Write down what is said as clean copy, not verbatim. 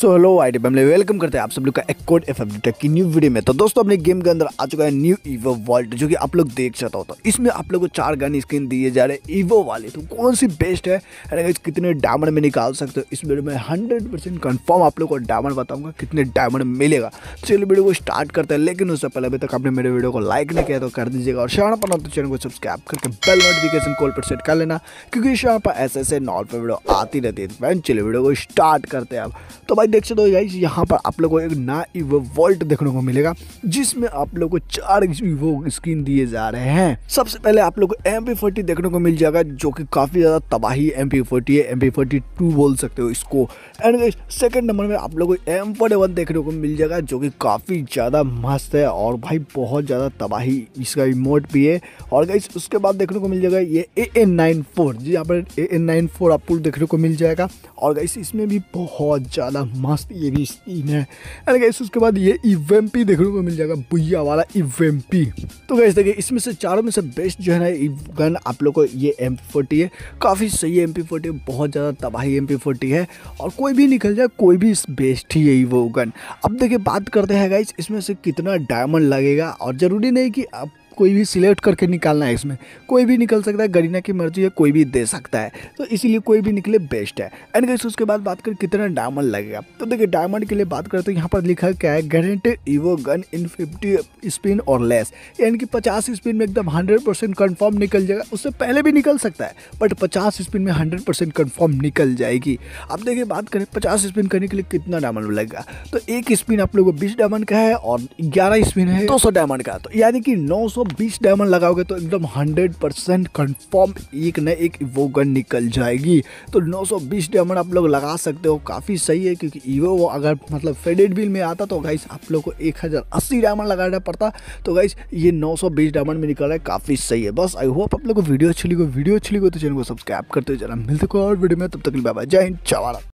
So hello IT family, welcome करते हैं आप सब लोग का एक कोड एफ टेक की न्यू वीडियो में। तो दोस्तों अपने गेम के अंदर आ चुका है न्यू ईवो वॉल्ट, जो कि आप लोग देख सकते हो। तो इसमें आप लोग को 4 गन स्किन दिए जा रहे हैं ईवो वाले। तो कौन सी बेस्ट है, कितने डायमंड में निकाल सकते हो, इस वीडियो में 100% कंफर्म आप लोग को डायमंड बताऊंगा कितने डायमंड मिलेगा। तो चलिए वीडियो को स्टार्ट करते हैं, लेकिन उससे पहले अभी तक आपने मेरे वीडियो को लाइक नहीं किया तो कर दीजिएगा, और चैनल पर तो चैनल को सब्सक्राइब करके बेल नोटिफिकेशन कॉल पर सेट कर लेना, क्योंकि इस चैनल पर ऐसे नॉल पर वीडियो आती रहती है। चलिए वीडियो को स्टार्ट करते हैं अब। तो भाई देख सकते हो गाइस, यहाँ पर आप लोगों को एक नया ईवो वॉल्ट देखने को मिलेगा, जिसमें आप लोगों को 4 ईवो स्किन दिए जा रहे हैं। सबसे पहले आप लोगों को MP40 देखने को मिल जाएगा, जो कि काफी ज्यादा तबाही MP40 है, MP42 बोल सकते हो इसको। एंड गाइस सेकंड नंबर में आप लोगों को M41 देखने को मिल जाएगा, जो कि काफी ज्यादा मस्त है और भाई बहुत ज्यादा तबाही इसका इमोट भी है। और गाइस उसके बाद देखने को मिल जाएगा ये AN94, जी यहाँ पर AN94 आपको देखने को मिल जाएगा। और गाइस इसमें भी बहुत ज्यादा मस्त ये भी स्किन है। एंड गाइस उसके बाद ये EVMP देखने को मिल जाएगा, बुया वाला EVMP। तो गाइस देखिए इसमें से चारों में से बेस्ट जो है ना गन आप लोग को ये MP40 है। काफ़ी सही है MP40, बहुत ज़्यादा तबाही MP40 है, और कोई भी निकल जाए कोई भी बेस्ट ही है वो गन। अब देखिए बात करते हैं गाइस इसमें से कितना डायमंड लगेगा, और ज़रूरी नहीं कि आप कोई भी सिलेक्ट करके निकालना है, इसमें कोई भी निकल सकता है, गरीना की मर्जी है, कोई भी दे सकता है, तो इसीलिए कोई भी निकले बेस्ट है। एंड गाइस उसके बाद बात करें कितना डायमंड लगेगा, तो देखिए डायमंड के लिए बात करते हैं, यहाँ पर लिखा है क्या है, guaranteed Evo gun in 50 spin और लेस, यानी कि 50 स्पिन में एकदम 100% कन्फर्म निकल जाएगा। उससे पहले भी निकल सकता है, बट 50 स्पिन में 100% कन्फर्म निकल जाएगी। अब देखिए बात करें 50 स्पिन करने के लिए कितना डायमंड लगेगा, तो एक स्पिन आप लोगों को 20 डायमंड का है, और 11 स्पिन है 200 डायमंड का, तो यानी कि 920 डायमंड लगाओगे तो एकदम 100% कंफर्म एक न एक ईवो गन निकल जाएगी। तो 920 डायमंड आप लोग लगा सकते हो, काफ़ी सही है, क्योंकि ईवो अगर मतलब फेडेड बिल में आता तो गाइस आप लोग को 1080 डायमंड लगाना पड़ता। तो गाइस ये 920 डायमंड में निकल रहा है, काफ़ी सही है। बस आई होप आप लोग को वीडियो अच्छी लगी तो चैनल को सब्सक्राइब करते हुए चला, मिलते को और वीडियो में, तब तक बाय बाय, जय हिंद, जय भारत।